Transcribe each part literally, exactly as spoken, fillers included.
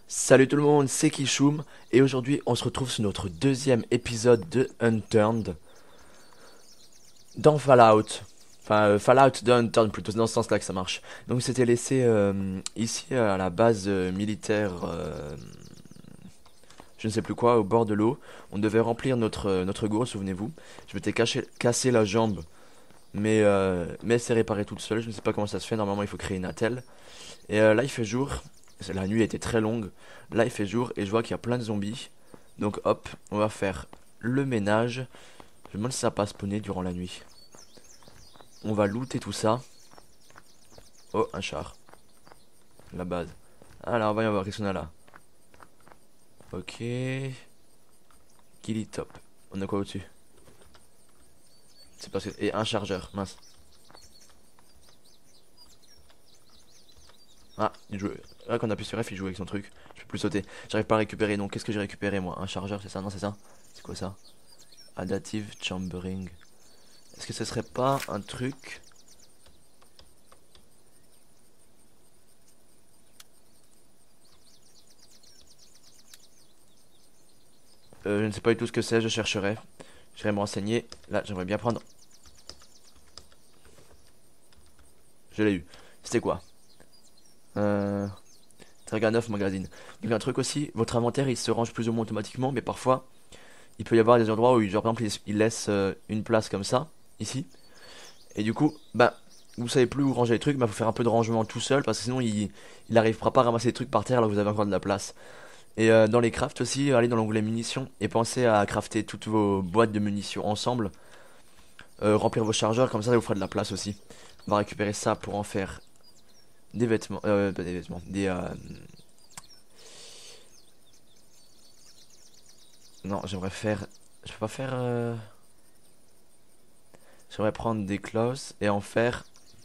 Salut tout le monde, c'est Kishoum et aujourd'hui on se retrouve sur notre deuxième épisode de Unturned dans Fallout. Enfin, euh, Fallout de Unturned plutôt, c'est dans ce sens-là que ça marche. Donc c'était laissé euh, ici à la base euh, militaire, euh, je ne sais plus quoi, au bord de l'eau. On devait remplir notre, euh, notre gourde, souvenez-vous. Je m'étais caché, cassé la jambe, mais, euh, mais elle s'est réparée toute seule, je ne sais pas comment ça se fait, normalement il faut créer une attelle. Et euh, là il fait jour, la nuit était très longue, là il fait jour et je vois qu'il y a plein de zombies. Donc hop, on va faire le ménage. Je me demande si ça va pas spawner durant la nuit. On va looter tout ça. Oh, un char. La base. Alors, voyons voir, qu'est-ce qu'on a là. Ok. Kill top. On a quoi au-dessus? C'est parce que... Et un chargeur, mince. Ah, il joue... Là, quand on appuie sur F, il joue avec son truc. Je peux plus sauter. J'arrive pas à récupérer, donc qu'est-ce que j'ai récupéré, moi? Un chargeur, c'est ça? Non, c'est ça? C'est quoi ça? Adaptive chambering. Est-ce que ce serait pas un truc... Euh, je ne sais pas du tout ce que c'est, je chercherai. J'irai me renseigner. Là, j'aimerais bien prendre... Je l'ai eu. C'était quoi? Euh... Dragon neuf magazine. Donc un truc aussi, votre inventaire il se range plus ou moins automatiquement, mais parfois il peut y avoir des endroits où genre, par exemple il, il laisse euh, une place comme ça, ici, et du coup, bah vous savez plus où ranger les trucs, bah faut faire un peu de rangement tout seul parce que sinon il, il arrivera pas à ramasser les trucs par terre là où vous avez encore de la place. Et euh, dans les crafts aussi, allez dans l'onglet munitions et pensez à crafter toutes vos boîtes de munitions ensemble, euh, remplir vos chargeurs, comme ça ça vous fera de la place aussi. On va récupérer ça pour en faire des vêtements, euh, pas des vêtements, des, euh, non, j'aimerais faire... Je peux pas faire... euh, J'aimerais prendre des claws et en faire...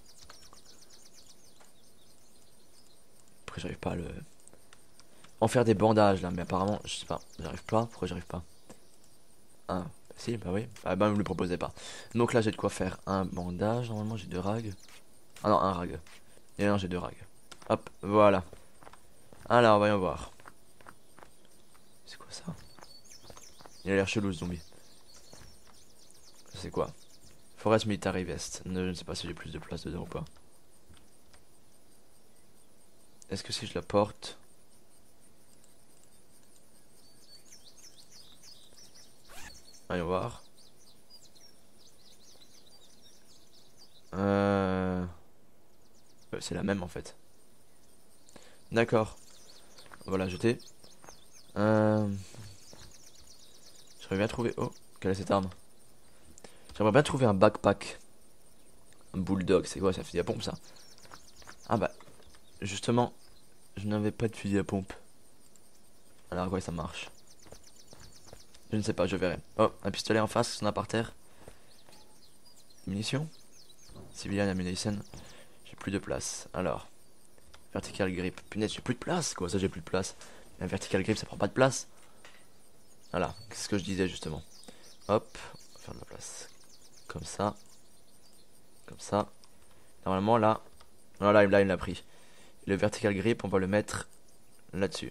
Pourquoi j'arrive pas à le... En faire des bandages là, mais apparemment, je sais pas, j'arrive pas, pourquoi j'arrive pas? Ah, si, bah oui, ah bah me le proposait pas. Donc là j'ai de quoi faire un bandage, normalement j'ai deux rags. Ah non, un rag. Et non, j'ai deux rags. Hop, voilà. Alors, voyons voir. C'est quoi ça? Il a l'air chelou ce zombie. C'est quoi? Forest Military Vest. Ne, je ne sais pas si j'ai plus de place dedans ou pas. Est-ce que si je la porte... Voyons voir. Euh... euh, C'est la même en fait. D'accord. Voilà, jeter. Euh... J'aimerais bien trouver... Oh, quelle est cette arme? J'aimerais bien trouver un backpack. Un bulldog, c'est quoi? Ça fusil à pompe ça? Ah bah, justement, je n'avais pas de fusil à pompe. Alors à quoi ça marche? Je ne sais pas, je verrai. Oh, un pistolet en face, on a par terre. Munitions? Civilian ammunition. J'ai plus de place. Alors, vertical grip. Punaise, j'ai plus de place. Quoi ça, j'ai plus de place? Un vertical grip, ça prend pas de place. Voilà, c'est ce que je disais justement. Hop, on va faire de la place. Comme ça. Comme ça. Normalement là. Voilà, là il l'a pris. Le vertical grip, on va le mettre là-dessus.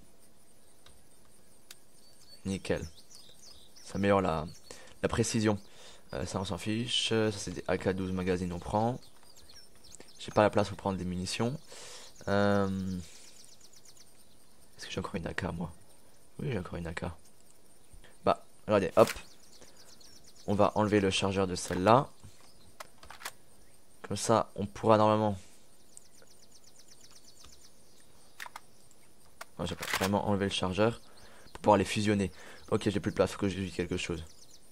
Nickel. Ça améliore la, la précision. Euh, ça on s'en fiche. Ça c'est des A K douze magazines, on prend. J'ai pas la place pour prendre des munitions. Euh... Est-ce que j'ai encore une A K moi? Oui, j'ai encore une A K. Bah, regardez, hop. On va enlever le chargeur de celle-là. Comme ça, on pourra normalement... Non, j'ai pas vraiment enlevé le chargeur pour pouvoir les fusionner. Ok, j'ai plus de place, faut que je dise quelque chose.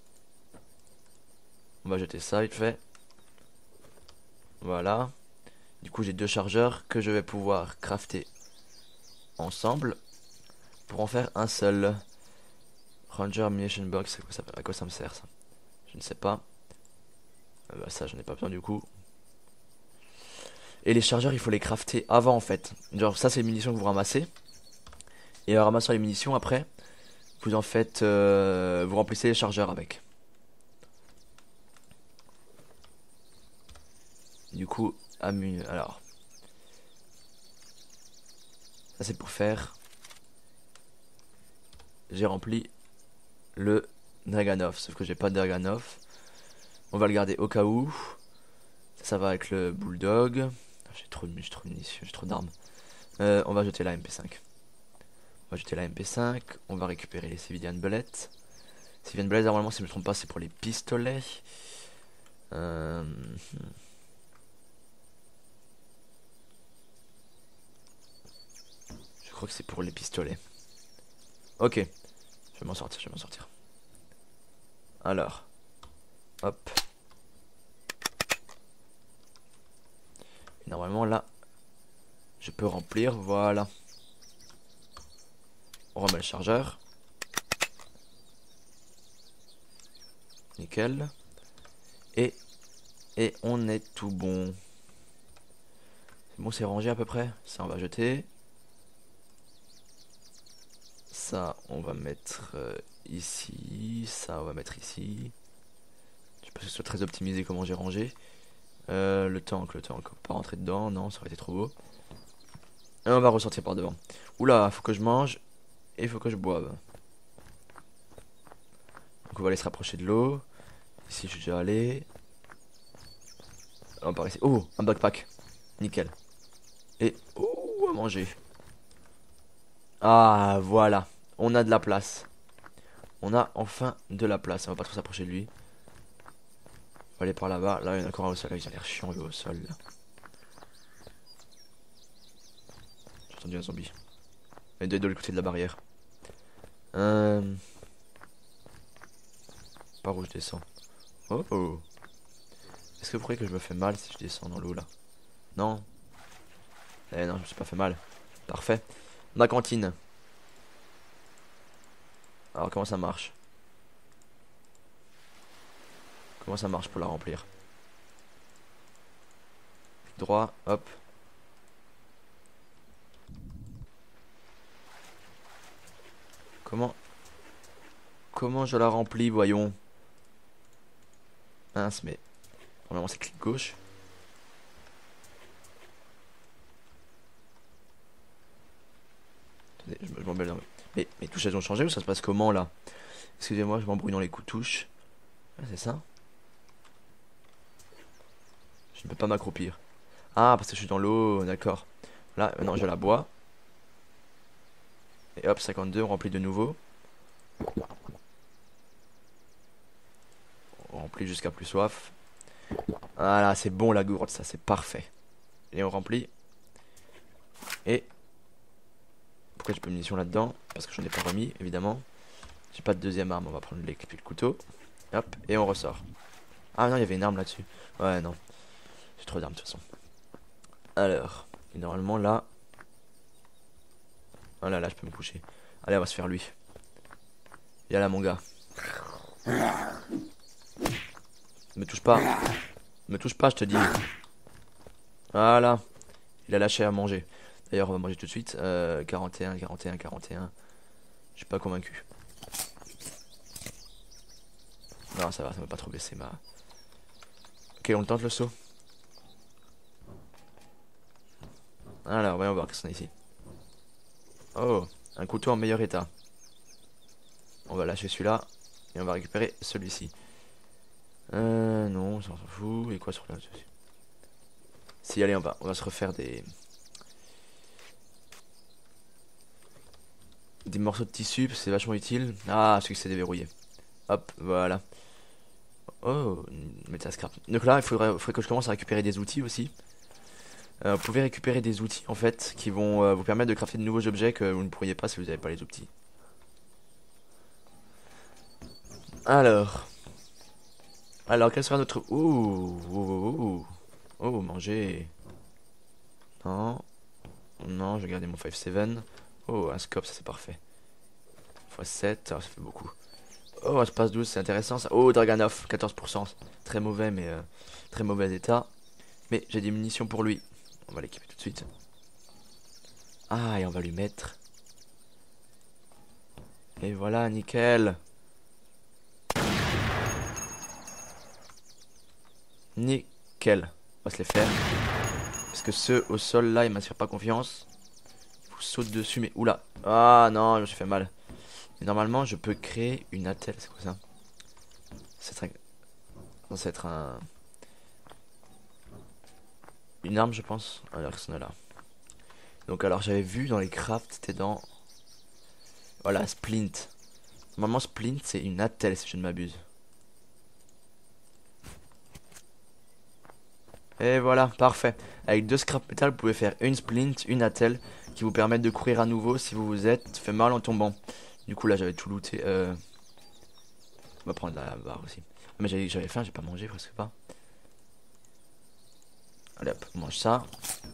On va jeter ça vite fait. Voilà. Du coup, j'ai deux chargeurs que je vais pouvoir crafter ensemble pour en faire un seul. Ranger Ammunition Box, à quoi ça me sert ça? Je ne sais pas. Euh, bah, ça, j'en ai pas besoin du coup. Et les chargeurs, il faut les crafter avant en fait. Genre, ça, c'est les munitions que vous ramassez. Et en ramassant les munitions, après, vous en faites. Euh, vous remplissez les chargeurs avec. Du coup, ammu. Alors. Ça, c'est pour faire j'ai rempli le Draganov. Sauf que j'ai pas de Draganov. On va le garder au cas où. Ça, ça va avec le Bulldog. J'ai trop de j'ai trop de munitions, j'ai trop d'armes. Euh, on va jeter la M P cinq. On va jeter la M P cinq. On va récupérer les Civilian Bullets. Civilian Bullets, normalement, si je me trompe pas, c'est pour les pistolets. Euh... Je crois que c'est pour les pistolets. Ok. Je vais m'en sortir, je vais m'en sortir. Alors. Hop. Et normalement, là, je peux remplir. Voilà. On remet le chargeur. Nickel. Et, et on est tout bon. C'est bon, c'est rangé à peu près. Ça, on va jeter. Ça, on va mettre euh, ici. Ça, on va mettre ici. Je sais pas si ce soit très optimisé comment j'ai rangé. Euh, le tank, le tank. On peut pas rentrer dedans. Non, ça aurait été trop beau. Et on va ressortir par devant. Oula, faut que je mange. Et il faut que je boive. Donc on va aller se rapprocher de l'eau. Ici, je suis déjà allé. On part ici. Oh, un backpack. Nickel. Et oh, à manger. Ah, voilà. On a de la place. On a enfin de la place. On va pas trop s'approcher de lui. On va aller par là-bas. Là, il y en a encore un au sol. Là, il a l'air chiant, lui, au sol. J'ai entendu un zombie. Il doit être de l'autre côté de la barrière. Euh... Par où je descends? Oh, oh. Est-ce que vous croyez que je me fais mal si je descends dans l'eau, là? Non. Eh non, je me suis pas fait mal. Parfait. Ma cantine. Alors, comment ça marche? Comment ça marche pour la remplir? Clic droit, hop. Comment Comment je la remplis, voyons? Mince, mais normalement c'est clic gauche. Attendez, je, je m'embête. Mais mes touches elles ont changé ou ça se passe comment là? Excusez-moi, je m'embrouille dans les coups de touche. Ah, c'est ça? Je ne peux pas m'accroupir. Ah, parce que je suis dans l'eau, d'accord. Là, maintenant je la bois. Et hop, cinquante-deux, on remplit de nouveau. On remplit jusqu'à plus soif. Voilà, c'est bon la gourde, ça c'est parfait. Et on remplit. Et pourquoi j'ai pas de munitions là-dedans? Parce que j'en ai pas remis, évidemment. J'ai pas de deuxième arme, on va prendre l'épée et le couteau. Hop, et on ressort. Ah non, il y avait une arme là-dessus. Ouais, non. J'ai trop d'armes de toute façon. Alors, et normalement là. Voilà, là je peux me coucher. Allez, on va se faire lui. Viens là, mon gars. Me touche pas. Me touche pas, je te dis. Voilà. Il a lâché à manger. D'ailleurs, on va manger tout de suite. Euh, quarante et un, quarante et un, quarante et un. Je suis pas convaincu. Non, ça va, ça m'a pas trop baissé ma. Ok, on tente le saut. Alors, voyons voir qu'est-ce qu'on a ici. Oh, un couteau en meilleur état. On va lâcher celui-là. Et on va récupérer celui-ci. Euh, non, ça on s'en fout. Et quoi sur là? Si, allez, on va, on va se refaire des... Des morceaux de tissu, parce que c'est vachement utile. Ah, celui que c'est déverrouillé. Hop, voilà. Oh, mettez scrap. Donc là, il faudrait, faudrait que je commence à récupérer des outils aussi. Euh, vous pouvez récupérer des outils, en fait, qui vont euh, vous permettre de crafter de nouveaux objets que vous ne pourriez pas si vous n'avez pas les outils. Alors... Alors, quel sera notre... Ouh, ouh, ouh, ouh. Oh, manger. Non. Non, je vais garder mon cinq sept. Oh, un scope, ça c'est parfait. fois sept, ah, ça fait beaucoup. Oh, espace douze, c'est intéressant ça. Oh, Draganov, quatorze pour cent. Très mauvais, mais euh, très mauvais état. Mais j'ai des munitions pour lui. On va l'équiper tout de suite. Ah, et on va lui mettre. Et voilà, nickel. Nickel. On va se les faire. Parce que ceux au sol là, ils m'inspirent pas confiance. Faut sauter dessus, mais oula. Ah non, je me suis fait mal. Et normalement, je peux créer une attelle. C'est quoi ça? C'est un... censé être un... une arme, je pense. Alors, ce là. Donc, alors, j'avais vu dans les crafts, c'était dans... Voilà, Splint. Normalement, Splint, c'est une attelle, si je ne m'abuse. Et voilà, parfait. Avec deux scrap metal, vous pouvez faire une Splint, une attelle, qui vous permettent de courir à nouveau si vous vous êtes fait mal en tombant. Du coup, là, j'avais tout looté. Euh... On va prendre la barre aussi. Ah, mais j'avais j'avais faim, j'ai pas mangé, presque pas. Allez hop, on mange ça.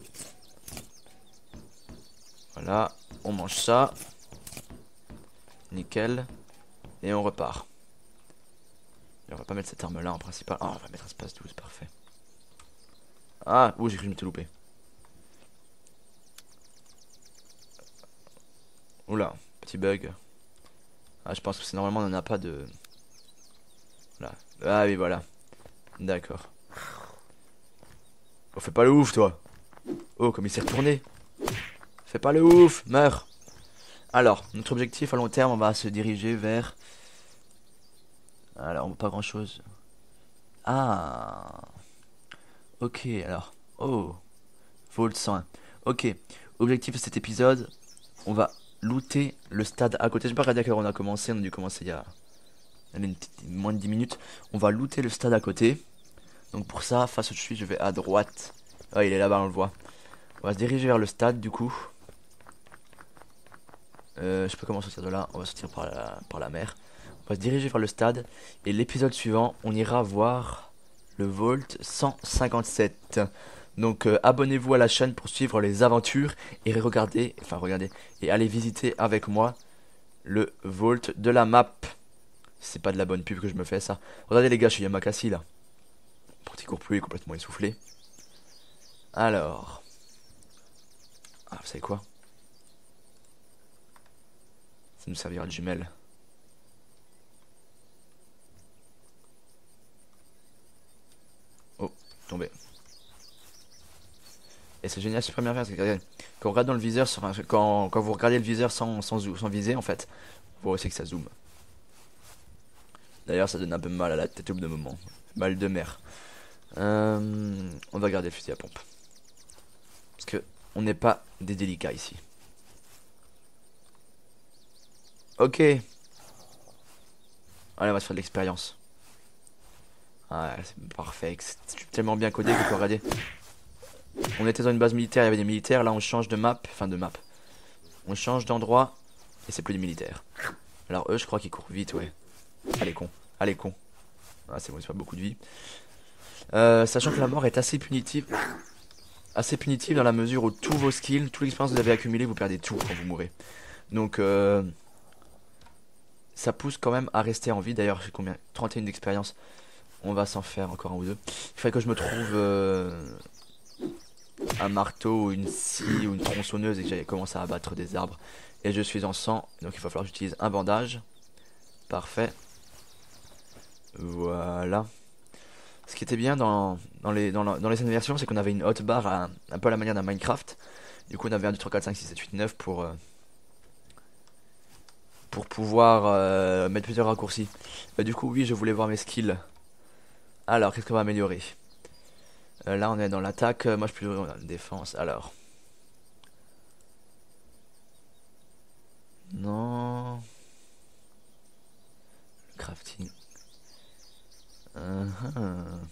Voilà, on mange ça. Nickel. Et on repart. Et on va pas mettre cette arme là en principal. Ah, on va mettre un espace douze, parfait. Ah, ouh, j'ai cru que je m'étais loupé. Oula, petit bug. Ah, je pense que c'est normalement on n'en a pas de... Là. Ah oui, voilà. D'accord. Oh, fais pas le ouf, toi. Oh, comme il s'est retourné. Fais pas le ouf, meurs. Alors, notre objectif à long terme, on va se diriger vers... Alors, pas grand chose. Ah. Ok, alors. Oh. Vault cent un. Ok. Objectif de cet épisode, on va looter le stade à côté. Je sais pas regarder à quelle heure on a commencé. On a dû commencer il y a une petite, moins de dix minutes. On va looter le stade à côté. Donc pour ça, face où je suis, je vais à droite. Ah, il est là-bas, on le voit. On va se diriger vers le stade du coup. Euh, je peux comment sortir de là? On va sortir par la, par la mer. On va se diriger vers le stade. Et l'épisode suivant, on ira voir le Vault cent cinquante-sept. Donc euh, abonnez-vous à la chaîne pour suivre les aventures. Et regardez, enfin regardez, et allez visiter avec moi le Vault de la map. C'est pas de la bonne pub que je me fais ça. Regardez les gars, je suis Yamakasi là. Petit court pluie complètement essoufflé. Alors. Ah, vous savez quoi? Ça nous servira de jumelle. Oh, tombé. Et c'est génial, c'est première chose. Quand on regarde dans le viseur, enfin, quand, quand vous regardez le viseur sans, sans, sans viser, en fait, vous voyez aussi que ça zoome. D'ailleurs, ça donne un peu mal à la tête au bout d'un moment. Mal de mer. Euh, on va garder le fusil à pompe. Parce que on n'est pas des délicats ici. Ok. Allez, on va se faire de l'expérience. Ah, c'est parfait. C'est tellement bien codé que regardez. On était dans une base militaire, il y avait des militaires. Là, on change de map. Enfin, de map. On change d'endroit. Et c'est plus des militaires. Alors, eux, je crois qu'ils courent vite, ouais. Allez, con. Allez, con. Ah, c'est bon, c'est pas beaucoup de vie. Euh, sachant que la mort est assez punitive. Assez punitive dans la mesure où tous vos skills, toute l'expérience que vous avez accumulée, vous perdez tout quand vous mourrez. Donc, euh, ça pousse quand même à rester en vie. D'ailleurs, j'ai combien? trente et un d'expérience. On va s'en faire encore un ou deux. Il faudrait que je me trouve euh, un marteau, ou une scie ou une tronçonneuse et que j'aille commencer à abattre des arbres. Et je suis en sang, donc il va falloir que j'utilise un bandage. Parfait. Voilà. Ce qui était bien dans, dans les, dans, la- dans les anciennes versions, c'est qu'on avait une hotbar à- un peu à la manière d'un Minecraft. Du coup, on avait un, deux, trois, quatre, cinq, six, sept, huit, neuf pour, euh, pour pouvoir euh, mettre plusieurs raccourcis. Bah, du coup, oui, je voulais voir mes skills. Alors, qu'est-ce qu'on va améliorer? Euh, Là, on est dans l'attaque. Euh, Moi, je suis plutôt dans la défense. Alors. Non. Crafting. Uh -huh.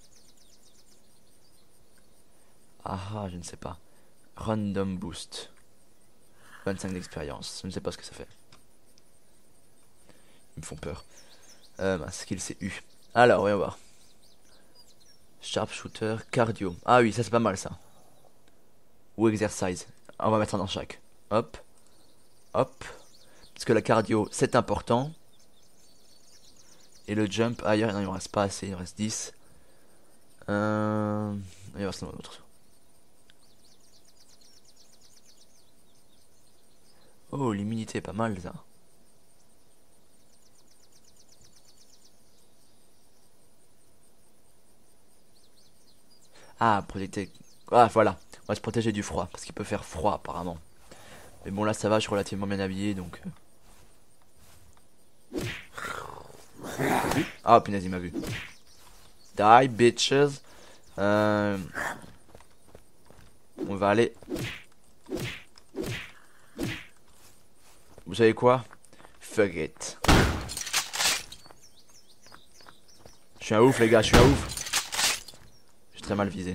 Ah, ah, je ne sais pas. Random boost. vingt-cinq d'expérience. Je ne sais pas ce que ça fait. Ils me font peur. Euh, ma skill, c'est U. Alors, voyons voir. Sharpshooter, cardio. Ah oui, ça c'est pas mal ça. Ou exercise. On va mettre un dans chaque. Hop. Hop. Parce que la cardio, c'est important. Et le jump, ailleurs, non, il en reste pas assez, il en reste dix. Euh... Il va rester autre. Oh, l'immunité, pas mal ça. Ah, protéger. Ah, voilà. On va se protéger du froid. Parce qu'il peut faire froid apparemment. Mais bon, là ça va, je suis relativement bien habillé donc. euh, Ah, punaise, il m'a vu. Die, bitches. Euh... On va aller. Vous savez quoi? Fuck it. Je suis un ouf, les gars, je suis un ouf. J'ai très mal visé.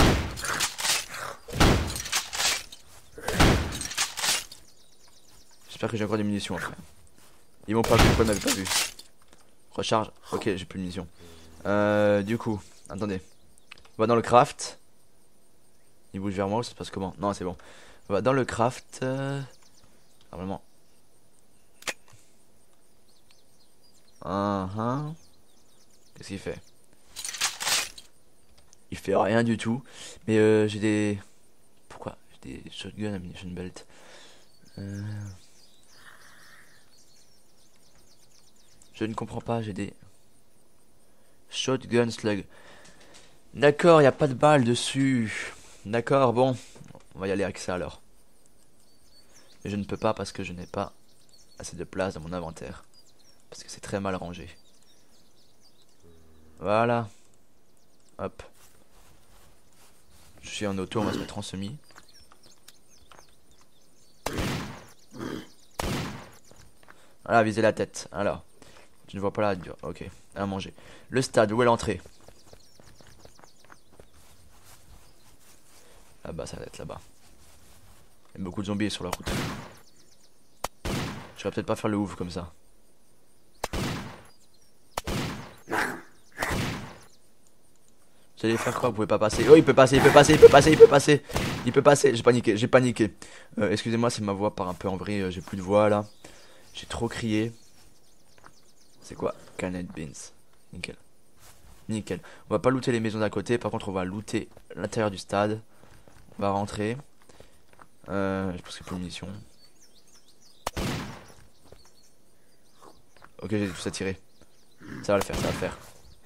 J'espère que j'ai encore des munitions après. Ils m'ont pas vu, pourquoi ils m'avaient pas vu? Recharge. Ok, j'ai plus de munitions. Euh, du coup, attendez. On va dans le craft. Il bouge vers moi ou ça se passe comment? Non, c'est bon. On va dans le craft. Euh... Normalement. Uh -huh. Qu'est-ce qu'il fait? Il fait rien du tout. Mais euh, j'ai des... Pourquoi? J'ai des shotguns, ammunition belt. Euh... Je ne comprends pas, j'ai des... Shotgun slug. D'accord, il n'y a pas de balles dessus. D'accord, bon. On va y aller avec ça alors. Mais je ne peux pas parce que je n'ai pas assez de place dans mon inventaire. Parce que c'est très mal rangé. Voilà. Hop. Je suis en auto, on va se mettre en semi. Voilà, viser la tête. Alors. Je ne vois pas la dure. Ok. À manger. Le stade, où est l'entrée? Là-bas, ça va être là-bas. Il y a beaucoup de zombies sur la route. Je vais peut-être pas faire le ouf comme ça. Vous allez faire quoi? Vous pouvez pas passer. Oh, il peut passer, il peut passer, il peut passer, il peut passer. Il peut passer. J'ai paniqué, j'ai paniqué. Euh, Excusez-moi si ma voix part un peu en vrille. J'ai plus de voix là. J'ai trop crié. C'est quoi? Canned beans. Nickel. Nickel. On va pas looter les maisons d'à côté. Par contre, on va looter l'intérieur du stade. On va rentrer. Euh, je pense qu'il y a plus de munitions. Ok, j'ai tout ça tiré. Ça va le faire, ça va le faire.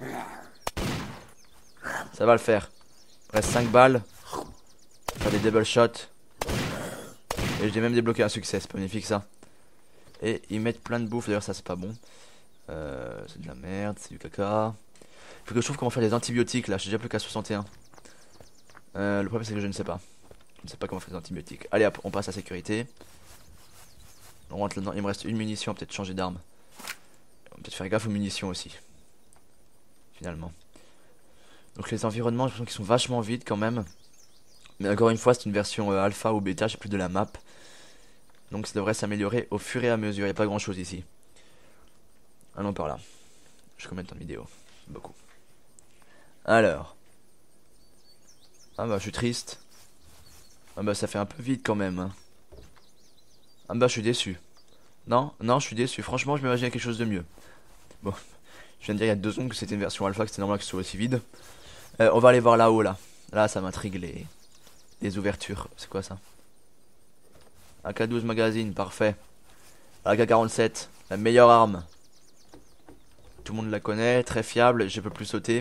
Ça va le faire. Il reste cinq balles. Faire des double shots. Et j'ai même débloqué un succès, c'est pas magnifique ça. Et ils mettent plein de bouffe, d'ailleurs ça c'est pas bon. Euh, c'est de la merde, c'est du caca. Faut que je trouve comment faire des antibiotiques là, je suis déjà plus qu'à soixante et un. Euh, le problème c'est que je ne sais pas. Je ne sais pas comment faire des antibiotiques. Allez hop, on passe à sécurité. On rentre là-dedans, il me reste une munition, peut-être changer d'arme. On va peut-être faire gaffe aux munitions aussi. Finalement. Donc les environnements, j'ai l'impression qu'ils sont vachement vides quand même. Mais encore une fois, c'est une version euh, alpha ou bêta, j'ai plus de la map. Donc ça devrait s'améliorer au fur et à mesure. Il n'y a pas grand chose ici. Allons par là. Je vais combien de temps de vidéo? Beaucoup. Alors. Ah bah je suis triste. Ah bah ça fait un peu vite quand même. Hein. Ah bah je suis déçu. Non, non je suis déçu. Franchement je m'imaginais quelque chose de mieux. Bon. Je viens de dire il y a deux secondes que c'était une version alpha, que c'était normal que ce soit aussi vide. Euh, on va aller voir là-haut là. Là ça m'intrigue les... les ouvertures. C'est quoi ça? A K douze magazine, parfait. A K quarante-sept, la meilleure arme. Tout le monde la connaît, très fiable, je peux plus sauter.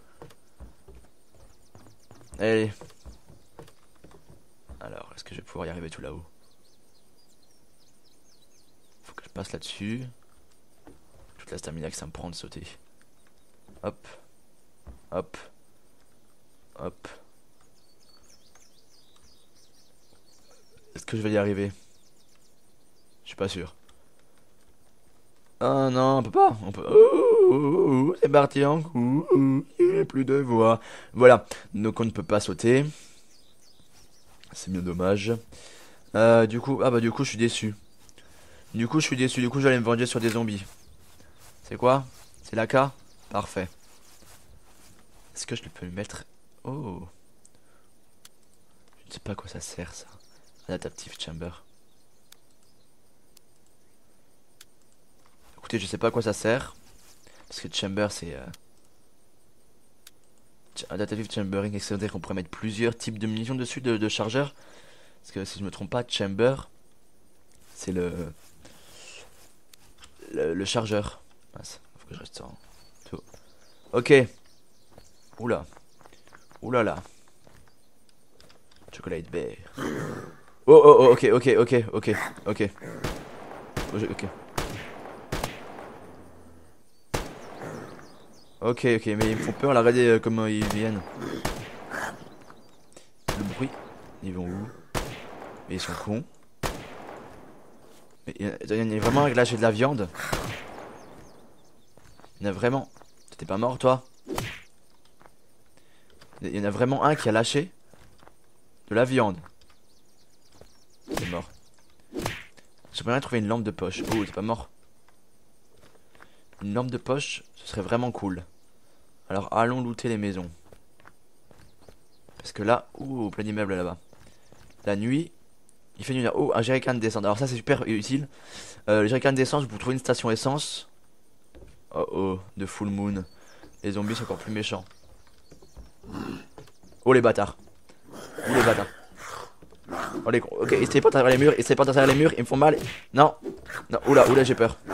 Allez. Alors, est-ce que je vais pouvoir y arriver tout là-haut? Faut que je passe là-dessus. Toute la stamina que ça me prend de sauter. Hop. Hop. Hop. Est-ce que je vais y arriver? Je suis pas sûr. Ah non, on peut pas. On peut. Oh, c'est parti en coup. Il n'y a plus de voix. Voilà. Donc on ne peut pas sauter. C'est bien dommage. Euh, du coup, ah bah du coup je suis déçu. Du coup je suis déçu. Du coup je vais aller me venger sur des zombies. C'est quoi? C'est l'A K? Parfait. Est-ce que je peux le mettre? Oh. Je ne sais pas à quoi ça sert ça. Adaptive chamber. Écoutez, je sais pas à quoi ça sert. Parce que chamber c'est... Euh... Adaptive chambering, c'est-à-dire qu'on pourrait mettre plusieurs types de munitions dessus, de, de chargeurs. Parce que si je me trompe pas, chamber, c'est le... le... le chargeur. Mince, faut que je reste en... Tout. Ok. Oula. Oula là. Chocolate bear. Oh oh oh, ok, ok, ok, ok, ok. Oh, je- ok. Ok, ok, mais ils me font peur, là, regardez euh, comment ils viennent. Le bruit. Ils vont où? Mais ils sont cons. Mais il y, a, il y a vraiment un qui lâché de la viande. Il y en a vraiment. T'es pas mort, toi? Il y en a vraiment un qui a lâché de la viande. C'est mort. J'aimerais bien trouver une lampe de poche. Oh, t'es pas mort. Une lampe de poche, ce serait vraiment cool. Alors allons looter les maisons. Parce que là, ouh, plein d'immeubles là-bas. La nuit, il fait nuit. Oh, un jerrycan d'essence. Alors ça c'est super utile. Euh, le jerrycan d'essence, vous trouvez une station essence. Oh oh, de full moon. Les zombies sont encore plus méchants. Oh les bâtards. Oh les bâtards. Oh les cons. Ok, essayez pas de travers les murs, essayez pas de travers les murs, ils me font mal. Non. Non, oula, oula, j'ai peur.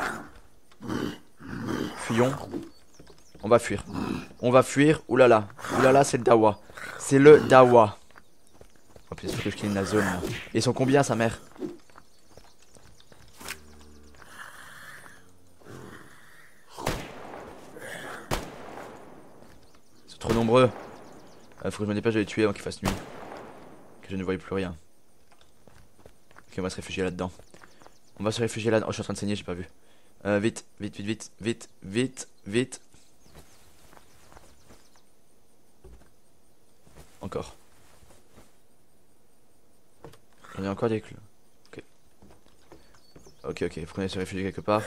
Fuyons. On va fuir. On va fuir. Oulala. Oulala, c'est le dawa. C'est le dawa. Oh putain, faut que je clean la zone là. Et ils sont combien sa mère? Ils sont trop nombreux. Euh, faut que je me dépêche de les tuer avant qu'il fasse nuit. Que je ne voie plus rien. Ok, on va se réfugier là-dedans. On va se réfugier là-dedans. Oh, je suis en train de saigner, j'ai pas vu. Euh, vite, vite, vite, vite, vite, vite, vite. Encore. J'en ai encore des clous. Ok. Ok, ok, faut qu'on aille se réfugier quelque part.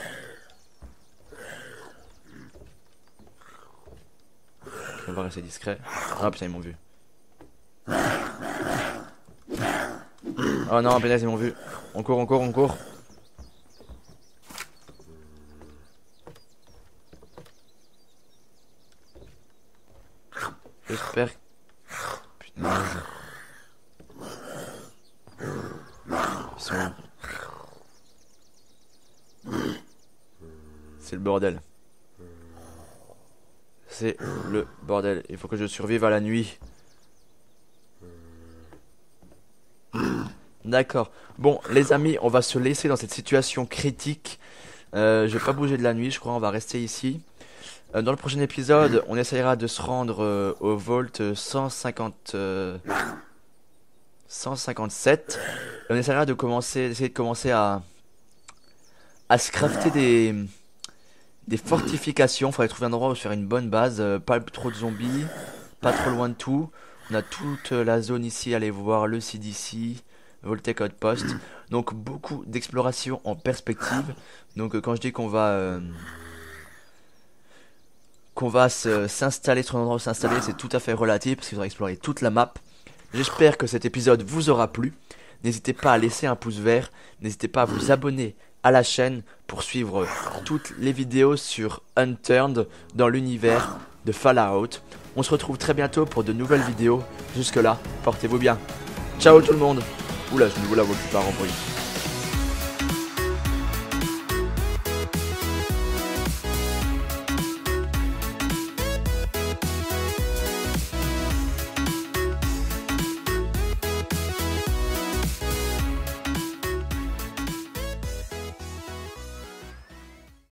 Okay, on va rester discret. Ah putain, ils m'ont vu. Oh non, putain, ils m'ont vu. On court, on court, on court. J'espère. Putain. Ils sont où? C'est le bordel. C'est le bordel. Il faut que je survive à la nuit. D'accord. Bon, les amis, on va se laisser dans cette situation critique. Euh, je vais pas bouger de la nuit, je crois. On va rester ici. Euh, dans le prochain épisode, on essayera de se rendre euh, au Vault cent cinquante, euh, cent cinquante-sept. On essaiera de commencer, d'essayer de commencer à, à se crafter des, des fortifications. Il faudrait trouver un endroit où se faire une bonne base. Euh, pas trop de zombies, pas trop loin de tout. On a toute la zone ici. Allez voir le C D C, Vault-Tec Outpost. Donc beaucoup d'exploration en perspective. Donc euh, quand je dis qu'on va... Euh, qu'on va s'installer sur un endroit où s'installer, c'est tout à fait relatif parce qu'il faudra explorer toute la map. J'espère que cet épisode vous aura plu. N'hésitez pas à laisser un pouce vert, n'hésitez pas à vous abonner à la chaîne pour suivre toutes les vidéos sur Unturned dans l'univers de Fallout. On se retrouve très bientôt pour de nouvelles vidéos. Jusque là, portez-vous bien. Ciao tout le monde. Oula, je me vois la voix qui part en bruit.